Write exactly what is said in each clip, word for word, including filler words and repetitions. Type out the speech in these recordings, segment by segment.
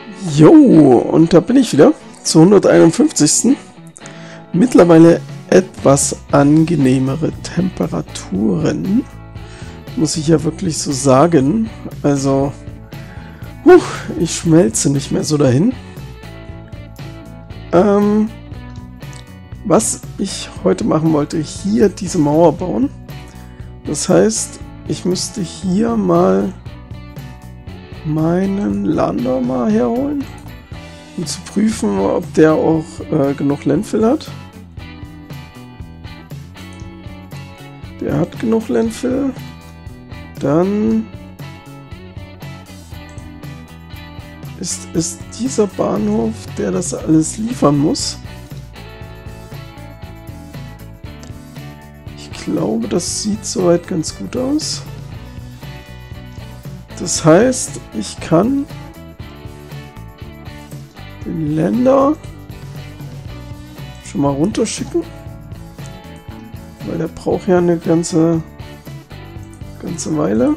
Jo, und da bin ich wieder zu hunderteinundfünfzigsten Mittlerweile etwas angenehmere Temperaturen, muss ich ja wirklich so sagen. Also, huh, ich schmelze nicht mehr so dahin. Ähm, was ich heute machen wollte, hier diese Mauer bauen. Das heißt, ich müsste hier mal meinen Lander mal herholen, um zu prüfen, ob der auch äh, genug Landfill hat. Der hat genug Landfill. Dann ist es dieser Bahnhof, der das alles liefern muss. Ich glaube, das sieht soweit ganz gut aus. Das heißt, ich kann den Länder schon mal runterschicken, weil der braucht ja eine ganze, ganze Weile.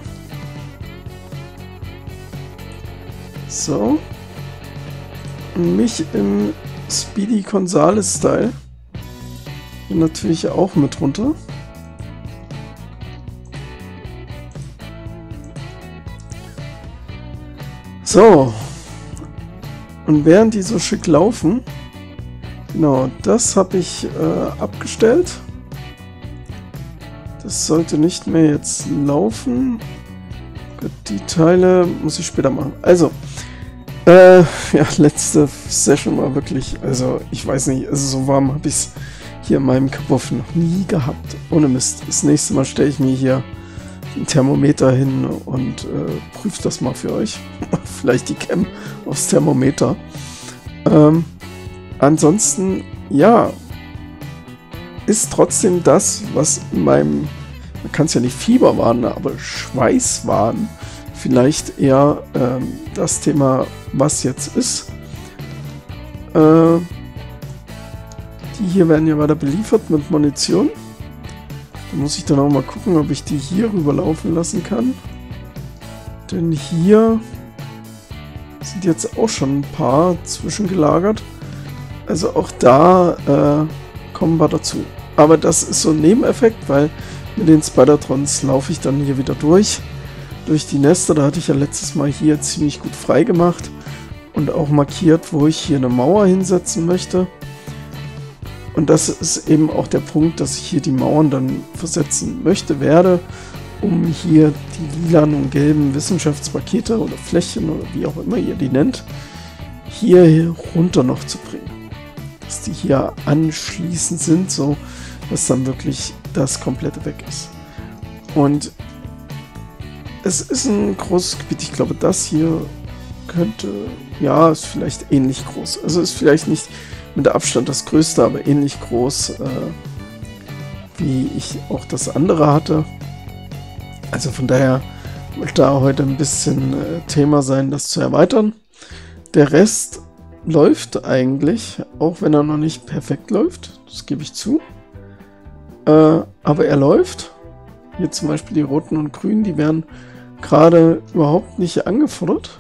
So. Und mich im Speedy Gonzales Style natürlich auch mit runter. So, und während die so schick laufen, genau, das habe ich äh, abgestellt. Das sollte nicht mehr jetzt laufen. Gut, die Teile muss ich später machen. Also, äh, ja, letzte Session war wirklich, also ich weiß nicht, also so warm habe ich es hier in meinem Kabuff noch nie gehabt. Ohne Mist. Das nächste Mal stelle ich mir hier ein Thermometer hin und äh, prüft das mal für euch. Vielleicht die Cam aufs Thermometer. Ähm, ansonsten, ja, ist trotzdem das, was in meinem, man kann es ja nicht Fieber warnen, aber Schweiß warnen, vielleicht eher ähm, das Thema, was jetzt ist. Äh, die hier werden ja weiter beliefert mit Munition. Da muss ich dann auch mal gucken, ob ich die hier rüberlaufen lassen kann. Denn hier sind jetzt auch schon ein paar zwischengelagert. Also auch da äh, kommen wir dazu. Aber das ist so ein Nebeneffekt, weil mit den Spider-Trons laufe ich dann hier wieder durch. Durch die Nester, da hatte ich ja letztes Mal hier ziemlich gut frei gemacht. Und auch markiert, wo ich hier eine Mauer hinsetzen möchte. Und das ist eben auch der Punkt, dass ich hier die Mauern dann versetzen möchte, werde, um hier die lilanen und gelben Wissenschaftspakete oder Flächen oder wie auch immer ihr die nennt, hier runter noch zu bringen. Dass die hier anschließend sind, so dass dann wirklich das komplette weg ist. Und es ist ein großes Gebiet, ich glaube, das hier könnte, ja, ist vielleicht ähnlich groß. Also ist vielleicht nicht mit Abstand das größte, aber ähnlich groß, äh, wie ich auch das andere hatte. Also von daher wird da heute ein bisschen äh, Thema sein, das zu erweitern. Der Rest läuft eigentlich, auch wenn er noch nicht perfekt läuft, das gebe ich zu. Äh, aber er läuft. Hier zum Beispiel die roten und grünen, die werden gerade überhaupt nicht angefordert.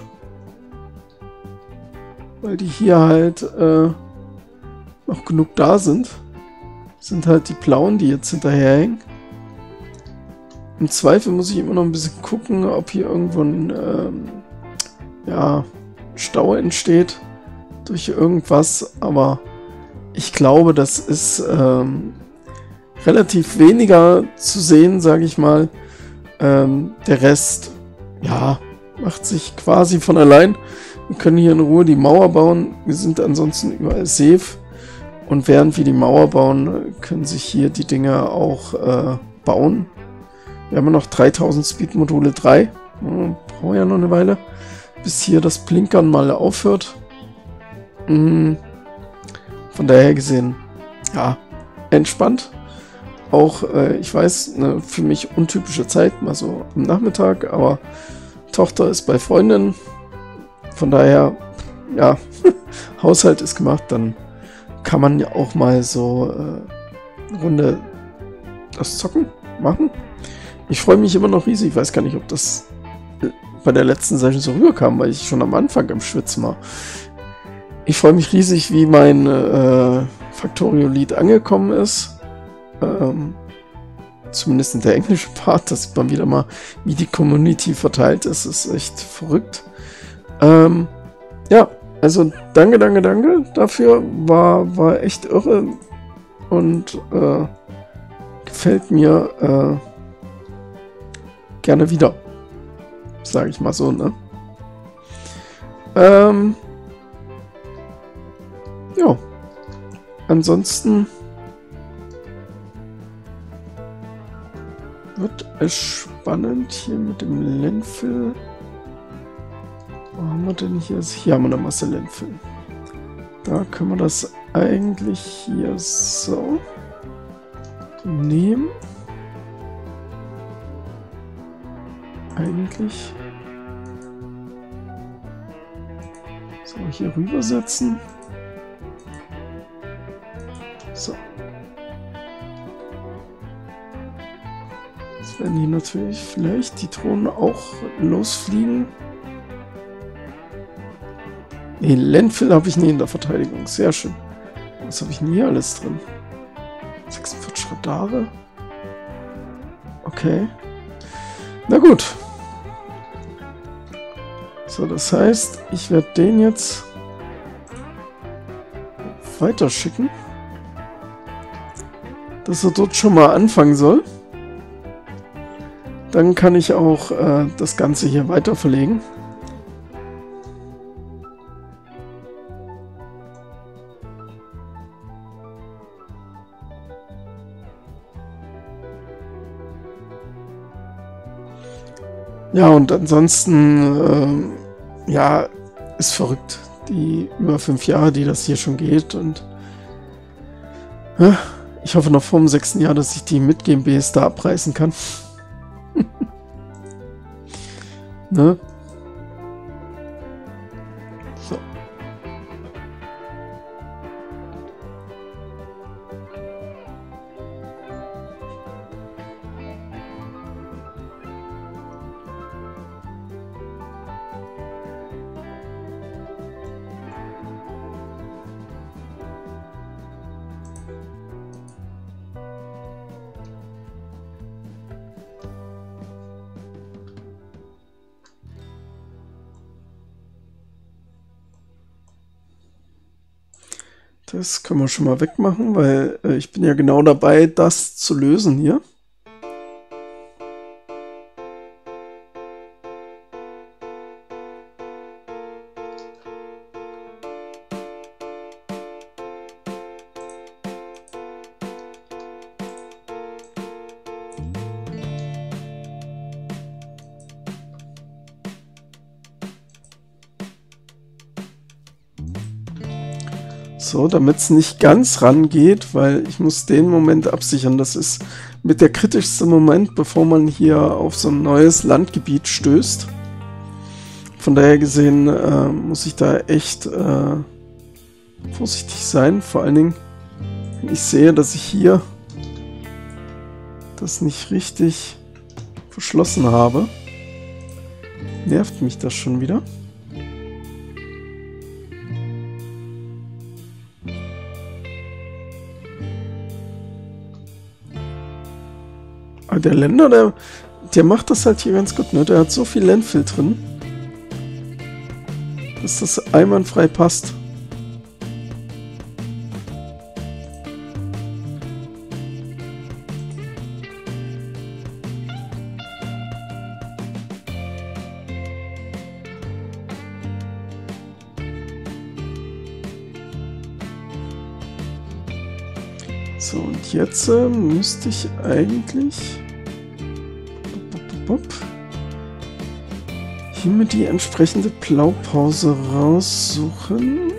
Weil die hier halt äh, noch genug da sind. Sind halt die blauen, die jetzt hinterherhängen. Im Zweifel muss ich immer noch ein bisschen gucken, ob hier irgendwo ein ähm, ja, Stau entsteht durch irgendwas. Aber ich glaube, das ist ähm, relativ weniger zu sehen, sage ich mal. Ähm, der Rest, ja, macht sich quasi von allein. Wir können hier in Ruhe die Mauer bauen. Wir sind ansonsten überall safe. Und während wir die Mauer bauen, können sich hier die Dinger auch äh, bauen. Wir haben ja noch dreitausend Speed-Module drei. Ja, brauchen ja noch eine Weile, bis hier das Blinkern mal aufhört. Mhm. Von daher gesehen, ja, entspannt. Auch, äh, ich weiß, eine für mich untypische Zeit, mal so am Nachmittag, aber Tochter ist bei Freundin. Von daher, ja, Haushalt ist gemacht, dann kann man ja auch mal so äh, eine Runde das Zocken machen. Ich freue mich immer noch riesig. Ich weiß gar nicht, ob das bei der letzten Session so rüberkam, weil ich schon am Anfang im Schwitzen war. Ich freue mich riesig, wie mein äh, Factorio-Lied angekommen ist. Ähm, zumindest in der englische Part, dass man wieder mal, wie die Community verteilt ist, ist echt verrückt. Ähm, ja, also danke, danke, danke dafür. War, war echt irre und äh, gefällt mir äh, gerne wieder. Sage ich mal so, ne? Ähm, ja. Ansonsten wird es spannend hier mit dem Landfill. Wo haben wir denn hier? Hier haben wir eine Masse Landfill. Da können wir das eigentlich hier so nehmen. Eigentlich so hier rübersetzen. So. Jetzt werden hier natürlich vielleicht die Drohnen auch losfliegen. Ne, Landfill habe ich nie in der Verteidigung. Sehr schön. Was habe ich denn hier alles drin? sechsundvierzig Radare. Okay. Na gut. So, das heißt, ich werde den jetzt weiterschicken, dass er dort schon mal anfangen soll. Dann kann ich auch äh, das Ganze hier weiter verlegen. Ja, und ansonsten, ähm, ja, ist verrückt. Die über fünf Jahre, die das hier schon geht. Und ja, ich hoffe noch vor dem sechsten Jahr, dass ich die mit G M Bs da abreißen kann. Ne? So. Das können wir schon mal wegmachen, weil äh, ich bin ja genau dabei, das zu lösen hier. So, damit es nicht ganz rangeht, weil ich muss den Moment absichern. Das ist mit der kritischste Moment, bevor man hier auf so ein neues Landgebiet stößt. Von daher gesehen äh, muss ich da echt äh, vorsichtig sein. Vor allen Dingen, wenn ich sehe, dass ich hier das nicht richtig verschlossen habe, nervt mich das schon wieder. Aber der Länder, der, der macht das halt hier ganz gut, ne? Der hat so viel Landfill drin, dass das einwandfrei passt. So, und jetzt äh, müsste ich eigentlich hier mir die entsprechende Blaupause raussuchen.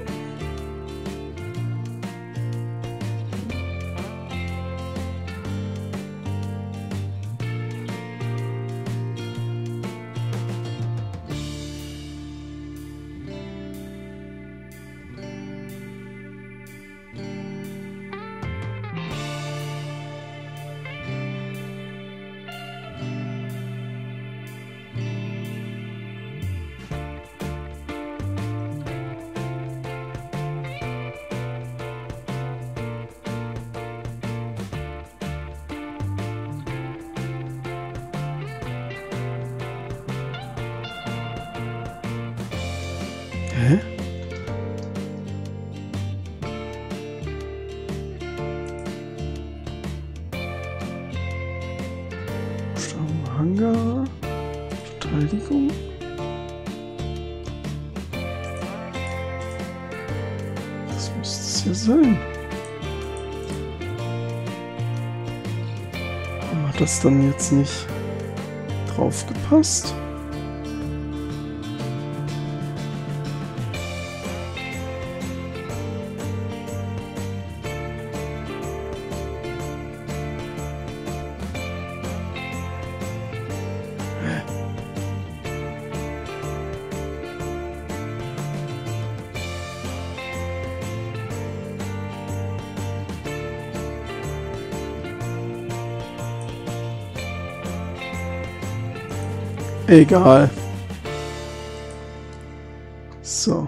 Hä? Hangar, Verteidigung. Das müsste es ja sein. Warum hat das dann jetzt nicht drauf gepasst? Egal. So.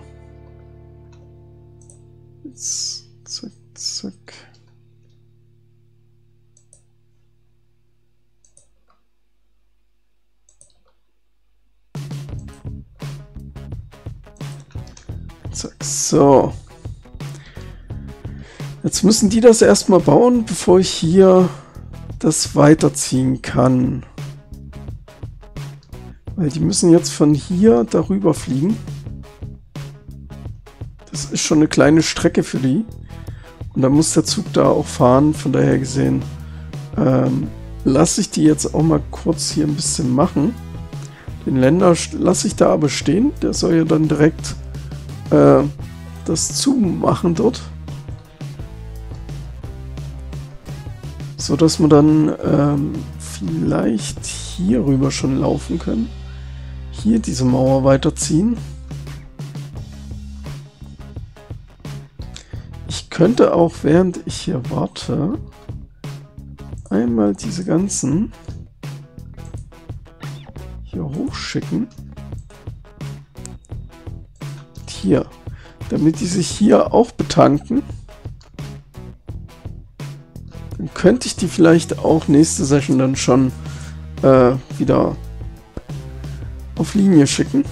Jetzt zack, zack. Zack, so. Jetzt müssen die das erstmal bauen, bevor ich hier das weiterziehen kann. Weil die müssen jetzt von hier darüber fliegen. Das ist schon eine kleine Strecke für die. Und dann muss der Zug da auch fahren. Von daher gesehen ähm, lasse ich die jetzt auch mal kurz hier ein bisschen machen. Den Länder lasse ich da aber stehen. Der soll ja dann direkt äh, das zumachen dort. So dass wir dann ähm, vielleicht hier rüber schon laufen können. Hier diese Mauer weiterziehen. Ich könnte auch, während ich hier warte, einmal diese ganzen hier hochschicken. Hier, damit die sich hier auch betanken. Dann könnte ich die vielleicht auch nächste Session dann schon äh, wieder auf Linie schicken.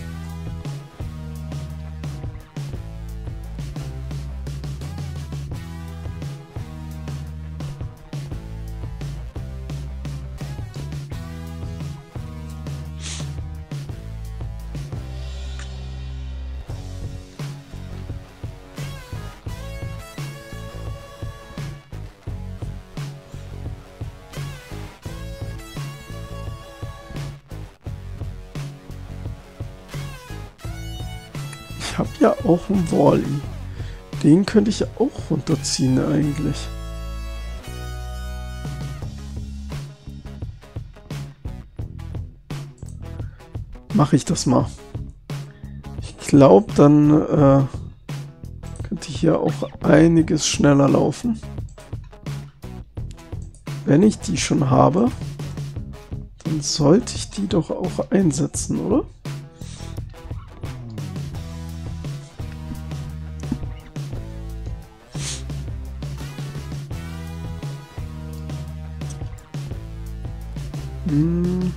Ich habe ja auch einen Wally. Den könnte ich auch runterziehen eigentlich. Mache ich das mal. Ich glaube, dann äh, könnte ich hier auch einiges schneller laufen. Wenn ich die schon habe, dann sollte ich die doch auch einsetzen, oder? Hm.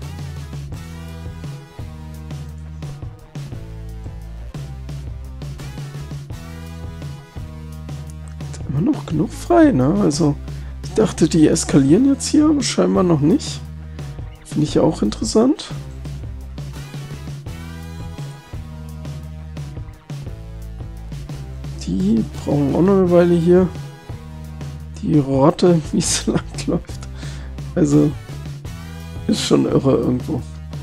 Hat immer noch genug frei, ne? Also, ich dachte, die eskalieren jetzt hier, aber scheinbar noch nicht. Finde ich ja auch interessant. Die brauchen auch noch eine Weile hier. Die Rotte, wie es lang läuft. Also, ist schon irre irgendwo.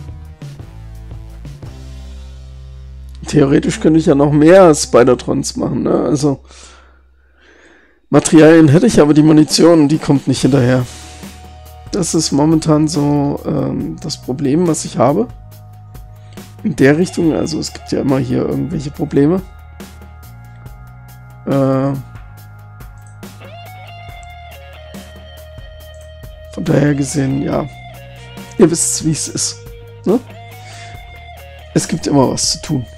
Theoretisch könnte ich ja noch mehr Spider-Trons machen, ne? Also, Materialien hätte ich, aber die Munition, die kommt nicht hinterher. Das ist momentan so ähm, das Problem, was ich habe. In der Richtung, also es gibt ja immer hier irgendwelche Probleme. Äh, von daher gesehen, ja, ihr wisst, wie es ist. Ne? Es gibt immer was zu tun.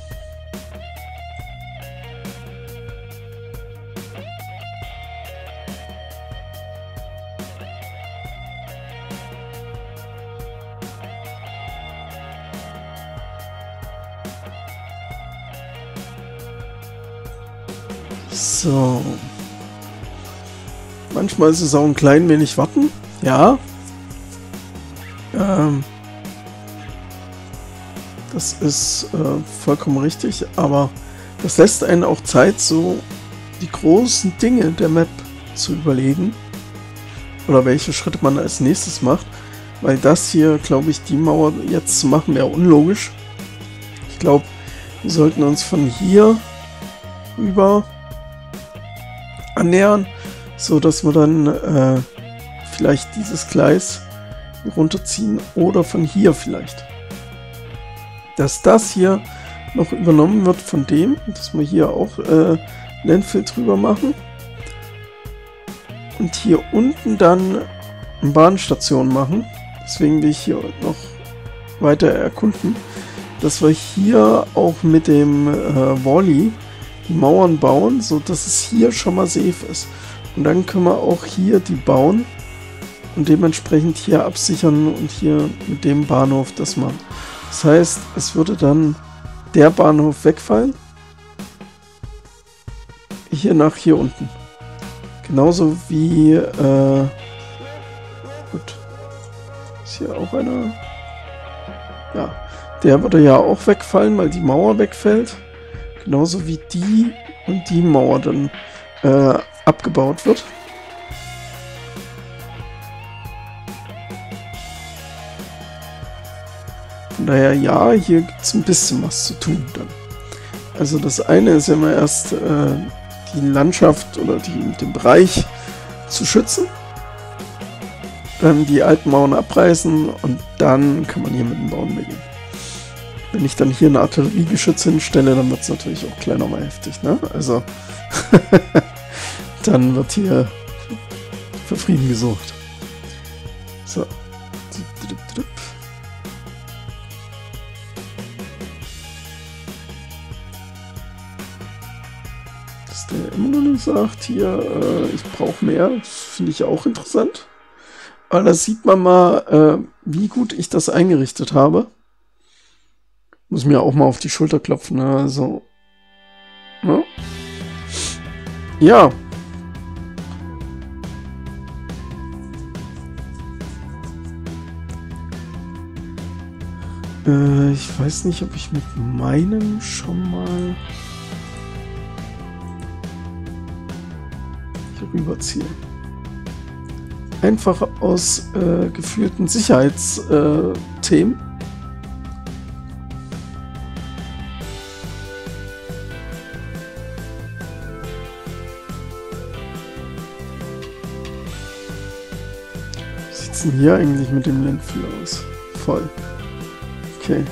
So. Manchmal ist es auch ein klein wenig warten. Ja. Ähm. Das ist äh, vollkommen richtig, aber das lässt einen auch Zeit, so die großen Dinge der Map zu überlegen. Oder welche Schritte man als nächstes macht. Weil das hier, glaube ich, die Mauer jetzt zu machen, wäre unlogisch. Ich glaube, wir sollten uns von hier rüber annähern, so dass wir dann äh, vielleicht dieses Gleis runterziehen oder von hier vielleicht. Dass das hier noch übernommen wird von dem, dass wir hier auch äh, Landfill drüber machen und hier unten dann eine Bahnstation machen. Deswegen will ich hier noch weiter erkunden, dass wir hier auch mit dem äh, Wally die Mauern bauen, so dass es hier schon mal safe ist. Und dann können wir auch hier die bauen und dementsprechend hier absichern und hier mit dem Bahnhof das machen. Das heißt, es würde dann der Bahnhof wegfallen. Hier nach hier unten. Genauso wie, äh, gut. Ist hier auch einer? Ja, der würde ja auch wegfallen, weil die Mauer wegfällt. Genauso wie die und die Mauer dann äh, abgebaut wird. Von daher, ja, hier gibt es ein bisschen was zu tun dann. Also das eine ist ja immer erst äh, die Landschaft oder die, den Bereich zu schützen. Dann die alten Mauern abreißen und dann kann man hier mit dem Bauen beginnen. Wenn ich dann hier ein Artilleriegeschütz hinstelle, dann wird es natürlich auch gleich nochmal heftig, ne? Also dann wird hier für Frieden gesorgt. So. Dass der immer noch nicht sagt, hier, äh, ich brauche mehr, finde ich auch interessant. Aber da sieht man mal, äh, wie gut ich das eingerichtet habe. Muss mir auch mal auf die Schulter klopfen, ne? Also. Ne? Ja. Äh, ich weiß nicht, ob ich mit meinem schon mal hier rüberziehe. Einfach aus äh, gefühlten Sicherheitsthemen. Äh, Wie sieht es denn hier eigentlich mit dem Landfill aus? Voll. Okay.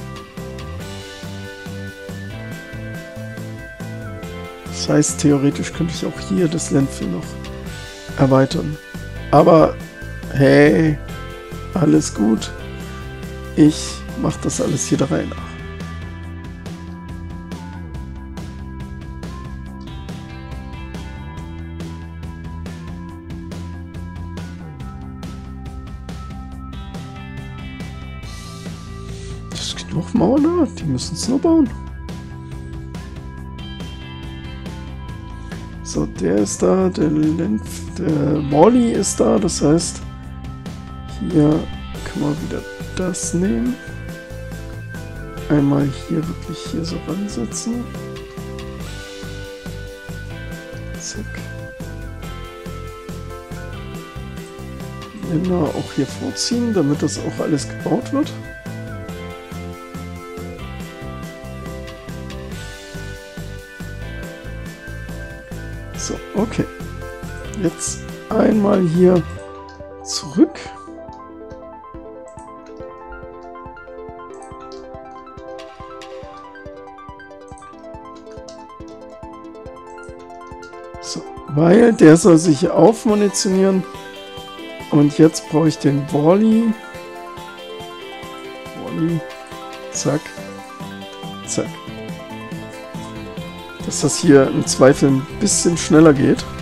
Das heißt, theoretisch könnte ich auch hier das Landfill noch erweitern. Aber hey, alles gut. Ich mache das alles hier der Reihe nach. Das ist genug Mauern da, die müssen es nur bauen. So, der ist da, der, Lenf, der Wally ist da, das heißt, hier kann man wieder das nehmen. Einmal hier wirklich hier so ransetzen. Zack. Länder auch hier vorziehen, damit das auch alles gebaut wird. So, okay. Jetzt einmal hier zurück. So, weil der soll sich aufmunitionieren. Und jetzt brauche ich den Wally. Wally. Zack. Zack. Dass das hier im Zweifel ein bisschen schneller geht.